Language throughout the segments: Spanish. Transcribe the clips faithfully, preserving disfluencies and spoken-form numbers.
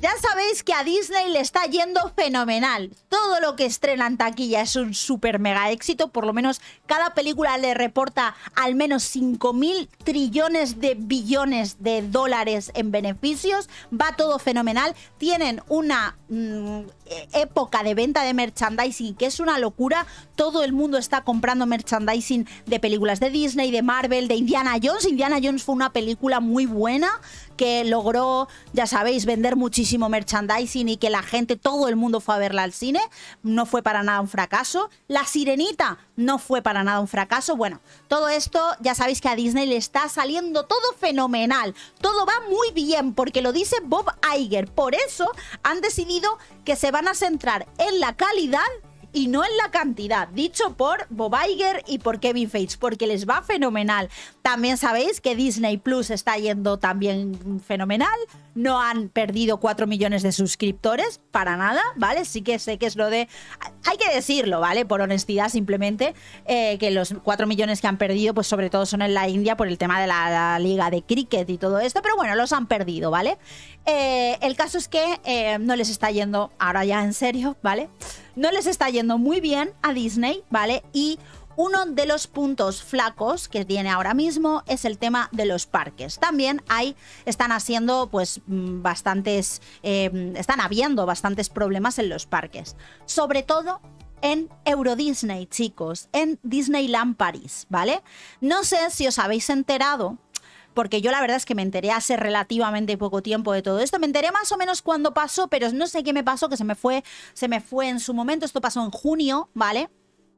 Ya sabéis que a Disney le está yendo fenomenal. Todo lo que estrena en taquilla es un súper mega éxito. Por lo menos cada película le reporta al menos cinco mil trillones de billones de dólares en beneficios. Va todo fenomenal. Tienen una mmm, época de venta de merchandising que es una locura. Todo el mundo está comprando merchandising de películas de Disney, de Marvel, de Indiana Jones. Indiana Jones fue una película muy buena que logró, ya sabéis, vender muchísimo merchandising y que la gente, todo el mundo fue a verla al cine. No fue para nada un fracaso. La Sirenita no fue para nada un fracaso. Bueno, todo esto ya sabéis que a Disney le está saliendo todo fenomenal. Todo va muy bien porque lo dice Bob Iger. Por eso han decidido que se van a centrar en la calidad y no en la cantidad, dicho por Bob Iger y por Kevin Feige, porque les va fenomenal. También sabéis que Disney Plus está yendo también fenomenal, no han perdido cuatro millones de suscriptores, para nada, ¿vale? Sí que sé que es lo de... Hay que decirlo, ¿vale? Por honestidad simplemente, eh, que los cuatro millones que han perdido, pues sobre todo son en la India por el tema de la, la liga de cricket y todo esto, pero bueno, los han perdido, ¿vale? Eh, el caso es que eh, no les está yendo, ahora ya en serio, ¿vale? No les está yendo muy bien a Disney, ¿vale? Y uno de los puntos flacos que tiene ahora mismo es el tema de los parques. También hay, están haciendo pues bastantes, eh, están habiendo bastantes problemas en los parques. Sobre todo en Euro Disney, chicos, en Disneyland París, ¿vale? No sé si os habéis enterado, porque yo la verdad es que me enteré hace relativamente poco tiempo de todo esto. Me enteré más o menos cuando pasó, pero no sé qué me pasó, que se me fue, se me fue en su momento. Esto pasó en junio, ¿vale?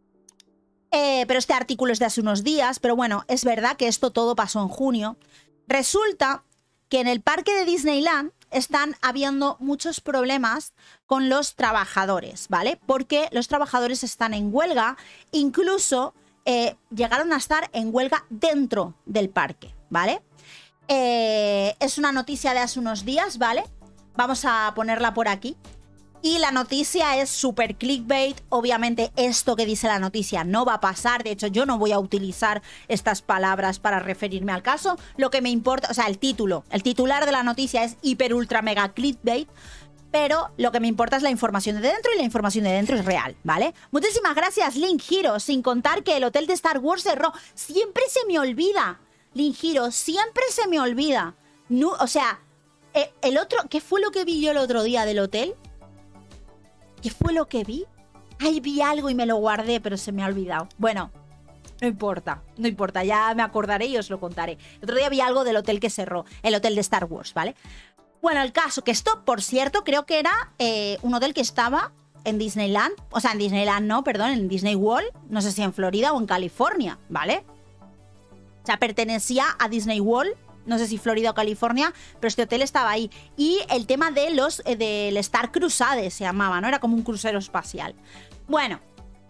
Eh, pero este artículo es de hace unos días, pero bueno, es verdad que esto todo pasó en junio. Resulta que en el parque de Disneyland están habiendo muchos problemas con los trabajadores, ¿vale? Porque los trabajadores están en huelga, incluso eh, llegaron a estar en huelga dentro del parque, ¿vale? Eh, es una noticia de hace unos días, ¿vale? Vamos a ponerla por aquí. Y la noticia es súper clickbait. Obviamente esto que dice la noticia no va a pasar. De hecho, yo no voy a utilizar estas palabras para referirme al caso. Lo que me importa, o sea, el título, el titular de la noticia es hiper ultra mega clickbait. Pero lo que me importa es la información de dentro y la información de dentro es real, ¿vale? Muchísimas gracias, Link Hero. Sin contar que el hotel de Star Wars cerró. Siempre se me olvida, Link Hero, siempre se me olvida. No, o sea, eh, el otro... ¿Qué fue lo que vi yo el otro día del hotel? ¿Qué fue lo que vi? Ay, vi algo y me lo guardé, pero se me ha olvidado. Bueno, no importa, no importa. Ya me acordaré y os lo contaré. El otro día vi algo del hotel que cerró, el hotel de Star Wars, ¿vale? Bueno, el caso, que esto, por cierto, creo que era eh, un hotel que estaba en Disneyland. O sea, en Disneyland no, perdón, en Disney World. No sé si en Florida o en California, ¿vale? O sea, pertenecía a Disney World. No sé si Florida o California, pero este hotel estaba ahí. Y el tema de los eh, del Star Crusade se llamaba, ¿no? Era como un crucero espacial. Bueno,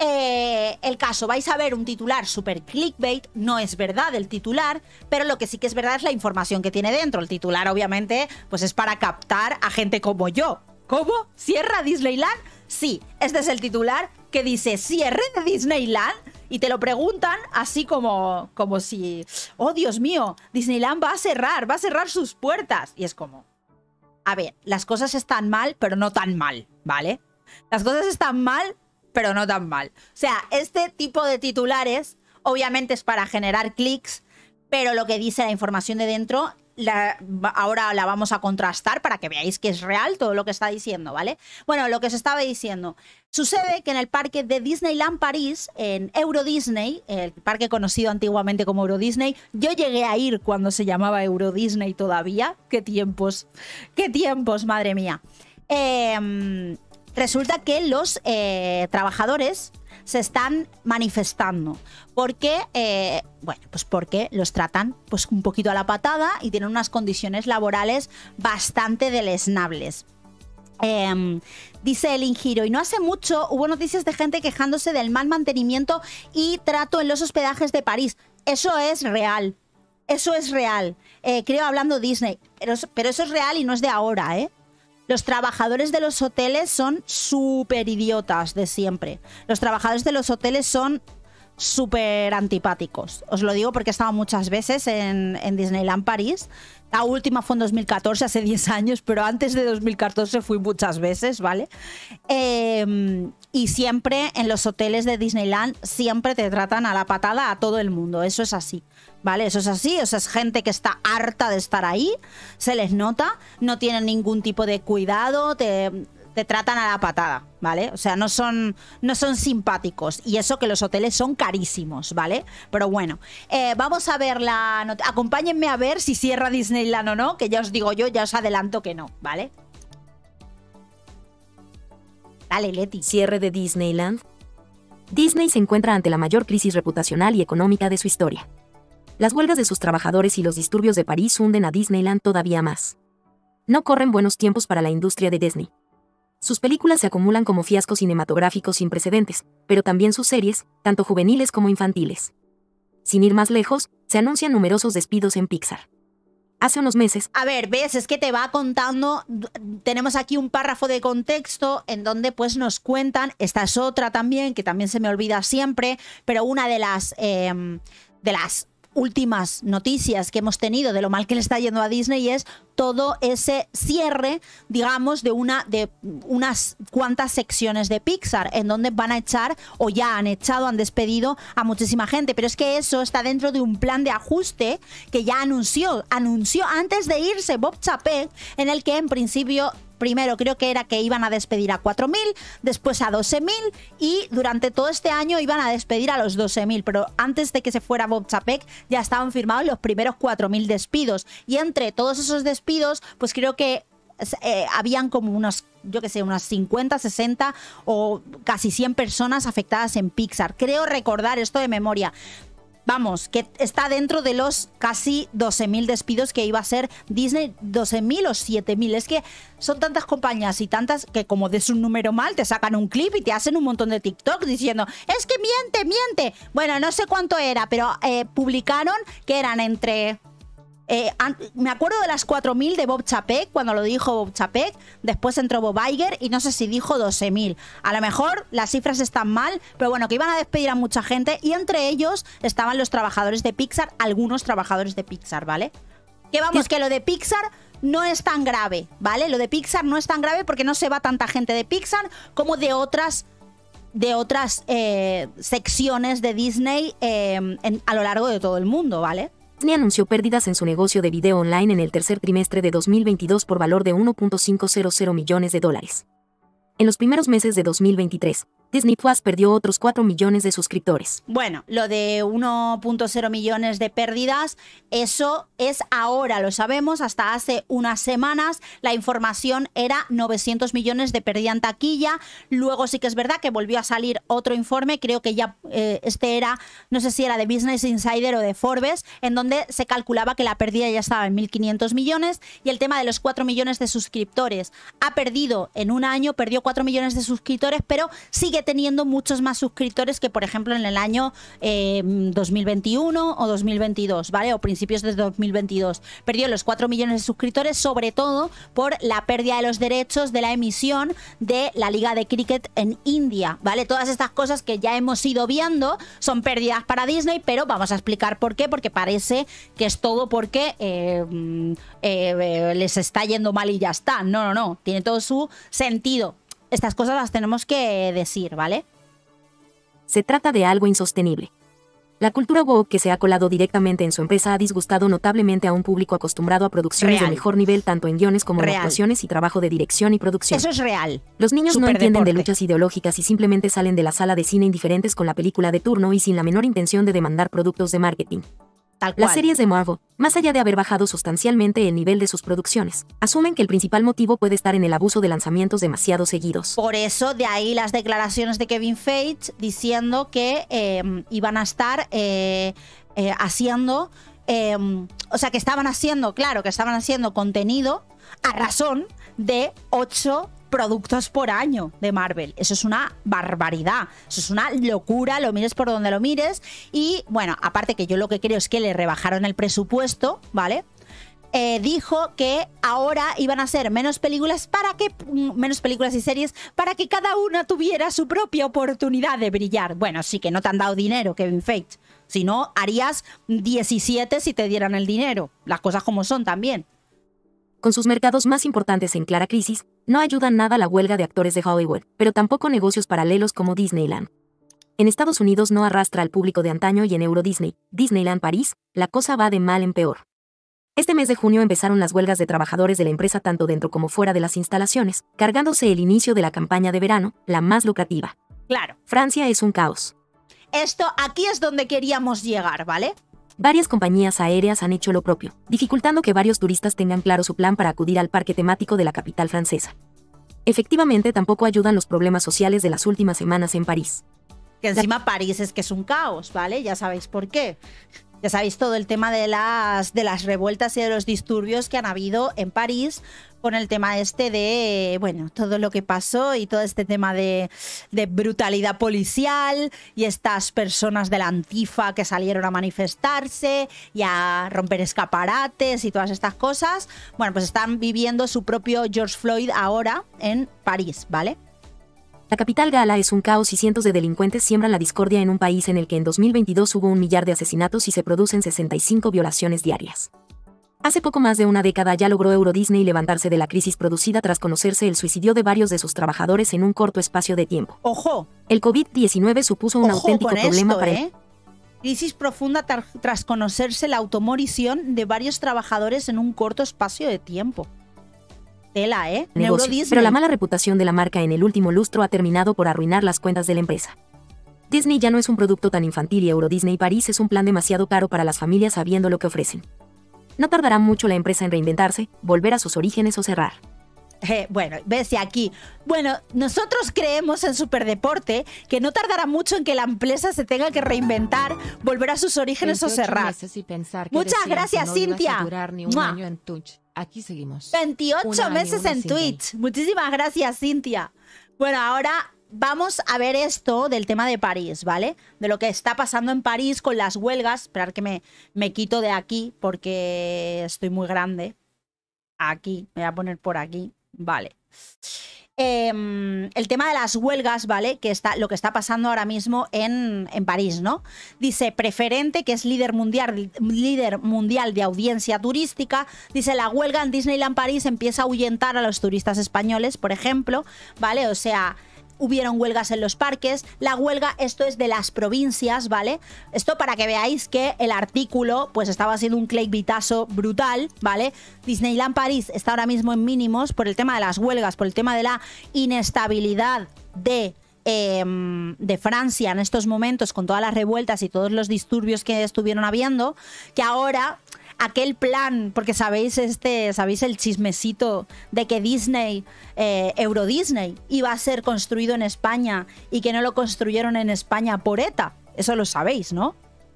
eh, el caso, vais a ver un titular súper clickbait. No es verdad el titular, pero lo que sí que es verdad es la información que tiene dentro. El titular, obviamente, pues es para captar a gente como yo. ¿Cómo? ¿Cierra Disneyland? Sí, este es el titular que dice cierre de Disneyland. Y te lo preguntan así como, como si... Oh, Dios mío, Disneyland va a cerrar, va a cerrar sus puertas. Y es como... A ver, las cosas están mal, pero no tan mal, ¿vale? Las cosas están mal, pero no tan mal. O sea, este tipo de titulares obviamente es para generar clics, pero lo que dice la información de dentro... La, ahora la vamos a contrastar para que veáis que es real todo lo que está diciendo, ¿vale? Bueno, lo que os estaba diciendo. Sucede que en el parque de Disneyland París, en Euro Disney, el parque conocido antiguamente como Euro Disney, yo llegué a ir cuando se llamaba Euro Disney todavía. ¡Qué tiempos! ¡Qué tiempos, madre mía! Eh, resulta que los eh, trabajadores se están manifestando porque, eh, bueno, pues porque los tratan pues un poquito a la patada y tienen unas condiciones laborales bastante deleznables. Eh, dice el Ingiro, y no hace mucho hubo noticias de gente quejándose del mal mantenimiento y trato en los hospedajes de París. Eso es real, eso es real. Eh, creo hablando Disney, pero, pero eso es real y no es de ahora, ¿eh? Los trabajadores de los hoteles son súper idiotas de siempre. Los trabajadores de los hoteles son súper antipáticos. Os lo digo porque he estado muchas veces en, en Disneyland París. La última fue en dos mil catorce, hace diez años, pero antes de dos mil catorce fui muchas veces, ¿vale? Eh, y siempre en los hoteles de Disneyland siempre te tratan a la patada a todo el mundo. Eso es así, ¿vale? Eso es así. O sea, es gente que está harta de estar ahí, se les nota, no tienen ningún tipo de cuidado, te... te tratan a la patada, ¿vale? O sea, no son, no son simpáticos. Y eso que los hoteles son carísimos, ¿vale? Pero bueno, eh, vamos a ver la... not- Acompáñenme a ver si cierra Disneyland o no, que ya os digo yo, ya os adelanto que no, ¿vale? Dale, Leti. Cierre de Disneyland. Disney se encuentra ante la mayor crisis reputacional y económica de su historia. Las huelgas de sus trabajadores y los disturbios de París hunden a Disneyland todavía más. No corren buenos tiempos para la industria de Disney. Sus películas se acumulan como fiascos cinematográficos sin precedentes, pero también sus series, tanto juveniles como infantiles. Sin ir más lejos, se anuncian numerosos despidos en Pixar. Hace unos meses... A ver, ves, es que te va contando, tenemos aquí un párrafo de contexto en donde pues nos cuentan, esta es otra también, que también se me olvida siempre, pero una de las, eh, de las últimas noticias que hemos tenido de lo mal que le está yendo a Disney es todo ese cierre, digamos, de una de unas cuantas secciones de Pixar, en donde van a echar, o ya han echado, han despedido a muchísima gente. Pero es que eso está dentro de un plan de ajuste que ya anunció, anunció antes de irse Bob Chapek, en el que en principio... Primero creo que era que iban a despedir a cuatro mil, después a doce mil y durante todo este año iban a despedir a los doce mil. Pero antes de que se fuera Bob Chapek ya estaban firmados los primeros cuatro mil despidos. Y entre todos esos despidos, pues creo que eh, habían como unos, yo qué sé, unas cincuenta, sesenta o casi cien personas afectadas en Pixar. Creo recordar esto de memoria. Vamos, que está dentro de los casi doce mil despidos que iba a ser Disney, doce mil o siete mil. Es que son tantas compañías y tantas que como des un número mal, te sacan un clip y te hacen un montón de TikTok diciendo, es que miente, miente. Bueno, no sé cuánto era, pero eh, publicaron que eran entre... Eh, me acuerdo de las cuatro mil de Bob Chapek, cuando lo dijo Bob Chapek, después entró Bob Iger y no sé si dijo doce mil. A lo mejor las cifras están mal, pero bueno, que iban a despedir a mucha gente y entre ellos estaban los trabajadores de Pixar, algunos trabajadores de Pixar, ¿vale? Que vamos, que lo de Pixar no es tan grave, ¿vale? Lo de Pixar no es tan grave porque no se va tanta gente de Pixar como de otras... de otras eh, secciones de Disney eh, en, a lo largo de todo el mundo, ¿vale? Disney anunció pérdidas en su negocio de video online en el tercer trimestre de dos mil veintidós por valor de uno punto quinientos millones de dólares. En los primeros meses de dos mil veintitrés, Disney Plus perdió otros cuatro millones de suscriptores. Bueno, lo de uno punto cero millones de pérdidas, eso es ahora, lo sabemos, hasta hace unas semanas la información era novecientos millones de pérdida en taquilla. Luego sí que es verdad que volvió a salir otro informe, creo que ya eh, este era, no sé si era de Business Insider o de Forbes, en donde se calculaba que la pérdida ya estaba en mil quinientos millones y el tema de los cuatro millones de suscriptores. Ha perdido en un año, perdió cuatro millones de suscriptores, pero sigue teniendo muchos más suscriptores que, por ejemplo, en el año eh, dos mil veintiuno o dos mil veintidós, ¿vale? O principios de dos mil veintidós. Perdió los cuatro millones de suscriptores, sobre todo por la pérdida de los derechos de la emisión de la Liga de Cricket en India, ¿vale? Todas estas cosas que ya hemos ido viendo son pérdidas para Disney, pero vamos a explicar por qué, porque parece que es todo porque eh, eh, les está yendo mal y ya está. No, no, no. Tiene todo su sentido. Estas cosas las tenemos que decir, ¿vale? Se trata de algo insostenible. La cultura woke que se ha colado directamente en su empresa ha disgustado notablemente a un público acostumbrado a producciones Real. de mejor nivel tanto en guiones como Real. en actuaciones y trabajo de dirección y producción. Eso es real. Los niños no Superdeporte. entienden de luchas ideológicas y simplemente salen de la sala de cine indiferentes con la película de turno y sin la menor intención de demandar productos de marketing. Tal cual. Las series de Marvel, más allá de haber bajado sustancialmente el nivel de sus producciones, asumen que el principal motivo puede estar en el abuso de lanzamientos demasiado seguidos. Por eso, de ahí las declaraciones de Kevin Feige diciendo que eh, iban a estar eh, eh, haciendo, eh, o sea, que estaban haciendo, claro, que estaban haciendo contenido a razón de ocho productos por año de Marvel. Eso es una barbaridad, eso es una locura, lo mires por donde lo mires. Y bueno, aparte que yo lo que creo es que le rebajaron el presupuesto, ¿vale? eh, dijo que ahora iban a ser menos películas para que menos películas y series para que cada una tuviera su propia oportunidad de brillar. Bueno, sí que no te han dado dinero, Kevin Feige. Si no, harías diecisiete si te dieran el dinero. Las cosas como son también. Con sus mercados más importantes en clara crisis, no ayuda nada la huelga de actores de Hollywood, pero tampoco negocios paralelos como Disneyland. En Estados Unidos no arrastra al público de antaño y en Euro Disney, Disneyland París, la cosa va de mal en peor. Este mes de junio empezaron las huelgas de trabajadores de la empresa tanto dentro como fuera de las instalaciones, cargándose el inicio de la campaña de verano, la más lucrativa. Claro. Francia es un caos. Esto, aquí es donde queríamos llegar, ¿vale? Varias compañías aéreas han hecho lo propio, dificultando que varios turistas tengan claro su plan para acudir al parque temático de la capital francesa. Efectivamente, tampoco ayudan los problemas sociales de las últimas semanas en París. Que encima París es que es un caos, ¿vale? Ya sabéis por qué. Ya sabéis todo el tema de las, de las revueltas y de los disturbios que han habido en París con el tema este de, bueno, todo lo que pasó y todo este tema de, de brutalidad policial y estas personas de la Antifa que salieron a manifestarse y a romper escaparates y todas estas cosas. Bueno, pues están viviendo su propio George Floyd ahora en París, ¿vale? La capital gala es un caos y cientos de delincuentes siembran la discordia en un país en el que en dos mil veintidós hubo un millar de asesinatos y se producen sesenta y cinco violaciones diarias. Hace poco más de una década ya logró Euro Disney levantarse de la crisis producida tras conocerse el suicidio de varios de sus trabajadores en un corto espacio de tiempo. ¡Ojo! El COVID diecinueve supuso un Ojo auténtico con problema esto, para ¿eh? el... Crisis profunda tras conocerse la automorición de varios trabajadores en un corto espacio de tiempo. Tela, ¿eh? Negocio, pero la mala reputación de la marca en el último lustro ha terminado por arruinar las cuentas de la empresa. Disney ya no es un producto tan infantil y Euro Disney París es un plan demasiado caro para las familias sabiendo lo que ofrecen. No tardará mucho la empresa en reinventarse, volver a sus orígenes o cerrar. Eh, bueno, ves aquí. Bueno, nosotros creemos en Superdeporte que no tardará mucho en que la empresa se tenga que reinventar, volver a sus orígenes o cerrar. Muchas gracias, Cintia. Aquí seguimos. veintiocho meses en Twitch. Muchísimas gracias, Cintia. Bueno, ahora vamos a ver esto del tema de París, ¿vale? De lo que está pasando en París con las huelgas. Esperar que me, me quito de aquí porque estoy muy grande. Aquí, me voy a poner por aquí. Vale. Eh, el tema de las huelgas, ¿vale? Que está, lo que está pasando ahora mismo en, en París, ¿no? Dice Preferente, que es líder mundial, líder mundial de audiencia turística, dice la huelga en Disneyland París empieza a ahuyentar a los turistas españoles, por ejemplo, ¿vale? O sea, hubieron huelgas en los parques. La huelga, esto es de las provincias, ¿vale? Esto para que veáis que el artículo pues estaba haciendo un clickbaitazo brutal, ¿vale? Disneyland París está ahora mismo en mínimos por el tema de las huelgas, por el tema de la inestabilidad de... Eh, de Francia en estos momentos con todas las revueltas y todos los disturbios que estuvieron habiendo, que ahora aquel plan, porque sabéis este, sabéis el chismecito de que Disney, eh, Euro Disney, iba a ser construido en España y que no lo construyeron en España por ETA. Eso lo sabéis, ¿no?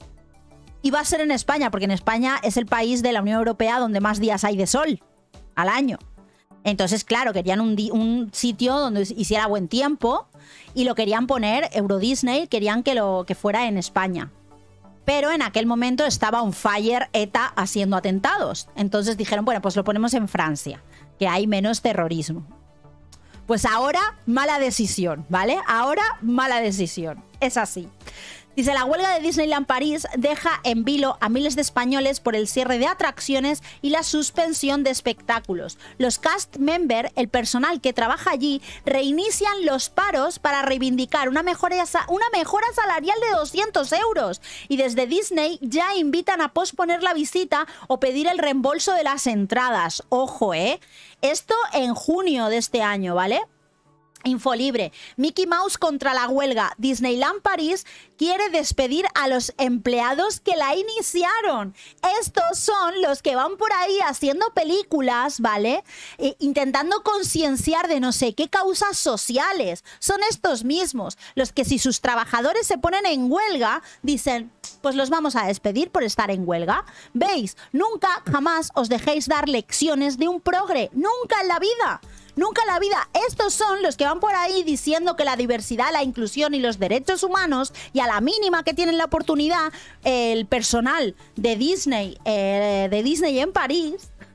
Iba a ser en España, porque en España es el país de la Unión Europea donde más días hay de sol al año. Entonces, claro, querían un, un sitio donde hiciera buen tiempo y lo querían poner, Euro Disney, querían que, lo, que fuera en España. Pero en aquel momento estaba on fire ETA haciendo atentados. Entonces dijeron, bueno, pues lo ponemos en Francia, que hay menos terrorismo. Pues ahora, mala decisión, ¿vale? Ahora, mala decisión. Es así. Dice, la huelga de Disneyland París deja en vilo a miles de españoles por el cierre de atracciones y la suspensión de espectáculos. Los cast members, el personal que trabaja allí, reinician los paros para reivindicar una mejora, una mejora salarial de doscientos euros. Y desde Disney ya invitan a posponer la visita o pedir el reembolso de las entradas. Ojo, ¿eh? Esto en junio de este año, ¿vale? Infolibre. Mickey Mouse contra la huelga. Disneyland París quiere despedir a los empleados que la iniciaron. Estos son los que van por ahí haciendo películas, ¿vale? E intentando concienciar de no sé qué causas sociales. Son estos mismos los que si sus trabajadores se ponen en huelga, dicen, pues los vamos a despedir por estar en huelga. ¿Veis? Nunca, jamás os dejéis dar lecciones de un progre. Nunca en la vida. Nunca en la vida. Estos son los que van por ahí diciendo que la diversidad, la inclusión y los derechos humanos, y a la mínima que tienen la oportunidad, el personal de Disney, eh, de Disney en París,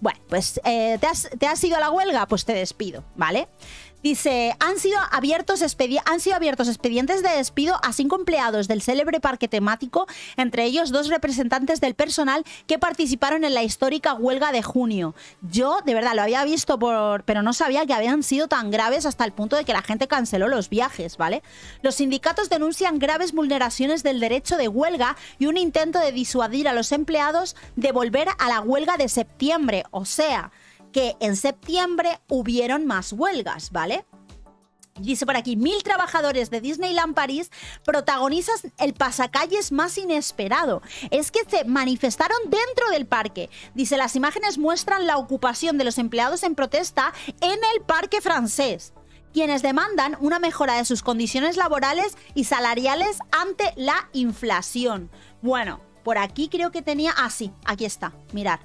Bueno, pues eh, ¿te, has, ¿te has ido a la huelga? Pues te despido, ¿vale? Dice, han sido, abiertos han sido abiertos expedientes de despido a cinco empleados del célebre parque temático, entre ellos dos representantes del personal que participaron en la histórica huelga de junio. Yo, de verdad, lo había visto, por, pero no sabía que habían sido tan graves hasta el punto de que la gente canceló los viajes, ¿vale? Los sindicatos denuncian graves vulneraciones del derecho de huelga y un intento de disuadir a los empleados de volver a la huelga de septiembre, o sea, que en septiembre hubieron más huelgas, ¿vale? Dice por aquí, mil trabajadores de Disneyland París protagonizan el pasacalles más inesperado. Es que se manifestaron dentro del parque. Dice, las imágenes muestran la ocupación de los empleados en protesta en el parque francés, quienes demandan una mejora de sus condiciones laborales y salariales ante la inflación. Bueno, por aquí creo que tenía... Ah, sí, aquí está, mirad.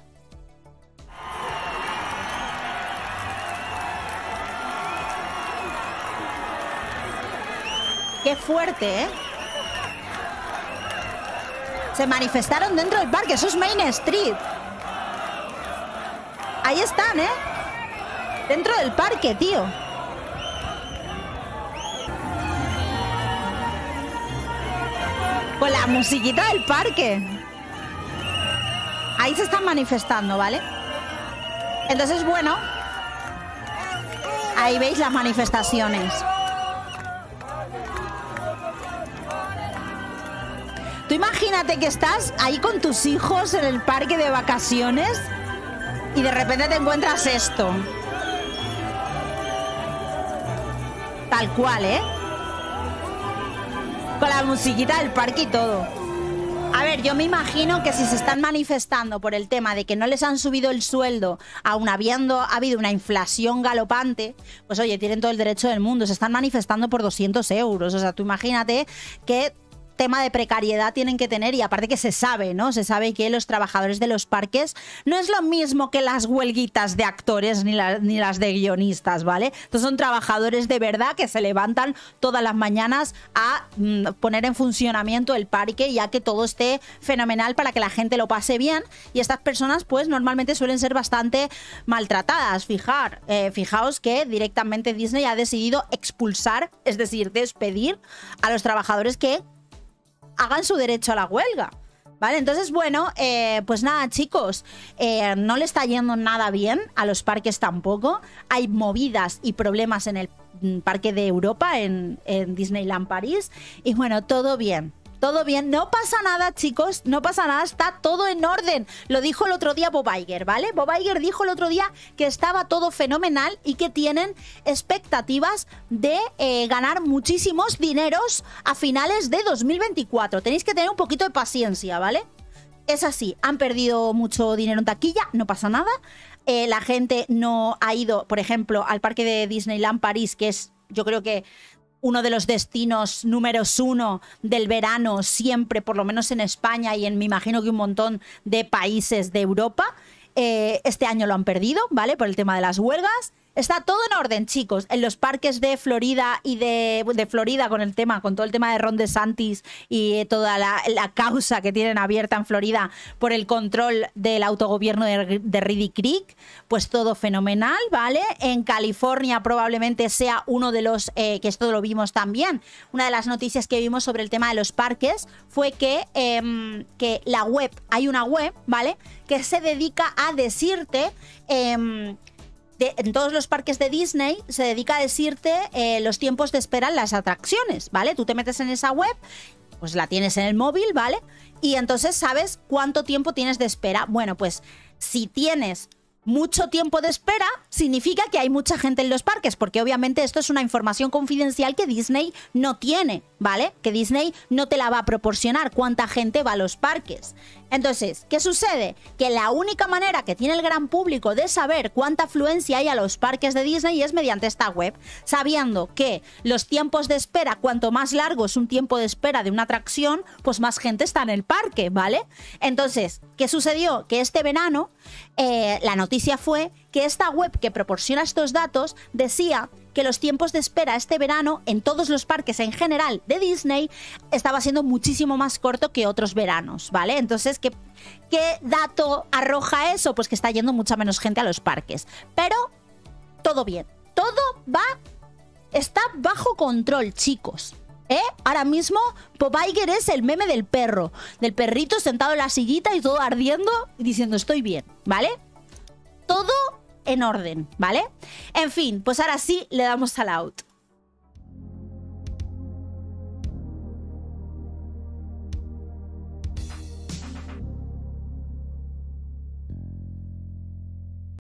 ¡Qué fuerte, eh! Se manifestaron dentro del parque. Eso es Main Street. Ahí están, ¿eh? Dentro del parque, tío. Con la musiquita del parque. Ahí se están manifestando, ¿vale? Entonces, bueno, ahí veis las manifestaciones. Tú imagínate que estás ahí con tus hijos en el parque de vacaciones y de repente te encuentras esto. Tal cual, ¿eh? Con la musiquita del parque y todo. A ver, yo me imagino que si se están manifestando por el tema de que no les han subido el sueldo, aun habiendo habido una inflación galopante, pues oye, tienen todo el derecho del mundo. Se están manifestando por doscientos euros. O sea, tú imagínate que... tema de precariedad tienen que tener, y aparte que se sabe, ¿no? Se sabe que los trabajadores de los parques no es lo mismo que las huelguitas de actores ni, la, ni las de guionistas, ¿vale? Entonces son trabajadores de verdad que se levantan todas las mañanas a mm, poner en funcionamiento el parque, ya que todo esté fenomenal para que la gente lo pase bien, y estas personas pues normalmente suelen ser bastante maltratadas. Fijar, eh, fijaos que directamente Disney ha decidido expulsar, es decir, despedir a los trabajadores que hagan su derecho a la huelga, ¿vale? Entonces, bueno, eh, pues nada, chicos, eh, no le está yendo nada bien, a los parques tampoco. Hay movidas y problemas en el parque de Europa, en, en Disneyland París, y bueno, todo bien. Todo bien, no pasa nada, chicos, no pasa nada, está todo en orden. Lo dijo el otro día Bob Iger, ¿vale? Bob Iger dijo el otro día que estaba todo fenomenal y que tienen expectativas de eh, ganar muchísimos dineros a finales de dos mil veinticuatro. Tenéis que tener un poquito de paciencia, ¿vale? Es así, han perdido mucho dinero en taquilla, no pasa nada. Eh, la gente no ha ido, por ejemplo, al parque de Disneyland París, que es, yo creo que... uno de los destinos números uno del verano siempre, por lo menos en España y en, me imagino que un montón de países de Europa. Eh, este año lo han perdido, ¿vale? Por el tema de las huelgas. Está todo en orden, chicos. En los parques de Florida y de, de Florida con el tema, con todo el tema de Ron DeSantis y toda la, la causa que tienen abierta en Florida por el control del autogobierno de, de Reedy Creek, pues todo fenomenal, ¿vale? En California probablemente sea uno de los, eh, que esto lo vimos también, una de las noticias que vimos sobre el tema de los parques fue que, eh, que la web, hay una web, ¿vale? Que se dedica a decirte... Eh, De, en todos los parques de Disney se dedica a decirte eh, los tiempos de espera en las atracciones, ¿vale? Tú te metes en esa web, pues la tienes en el móvil, ¿vale? Y entonces sabes cuánto tiempo tienes de espera. Bueno, pues si tienes mucho tiempo de espera, significa que hay mucha gente en los parques, porque obviamente esto es una información confidencial que Disney no tiene, ¿vale? Que Disney no te la va a proporcionar cuánta gente va a los parques. Entonces, ¿qué sucede? Que la única manera que tiene el gran público de saber cuánta afluencia hay a los parques de Disney es mediante esta web, sabiendo que los tiempos de espera, cuanto más largo es un tiempo de espera de una atracción, pues más gente está en el parque, ¿vale? Entonces, ¿Qué sucedió? Que este verano eh, la noticia fue que esta web que proporciona estos datos decía que los tiempos de espera este verano en todos los parques en general de Disney estaba siendo muchísimo más corto que otros veranos, ¿vale? Entonces, ¿qué, qué dato arroja eso? Pues que está yendo mucha menos gente a los parques. Pero todo bien, todo va, está bajo control, chicos. ¿Eh? Ahora mismo Bob Iger es el meme del perro, del perrito sentado en la sillita y todo ardiendo y diciendo estoy bien, ¿vale? Todo en orden, ¿vale? En fin, pues ahora sí le damos al out.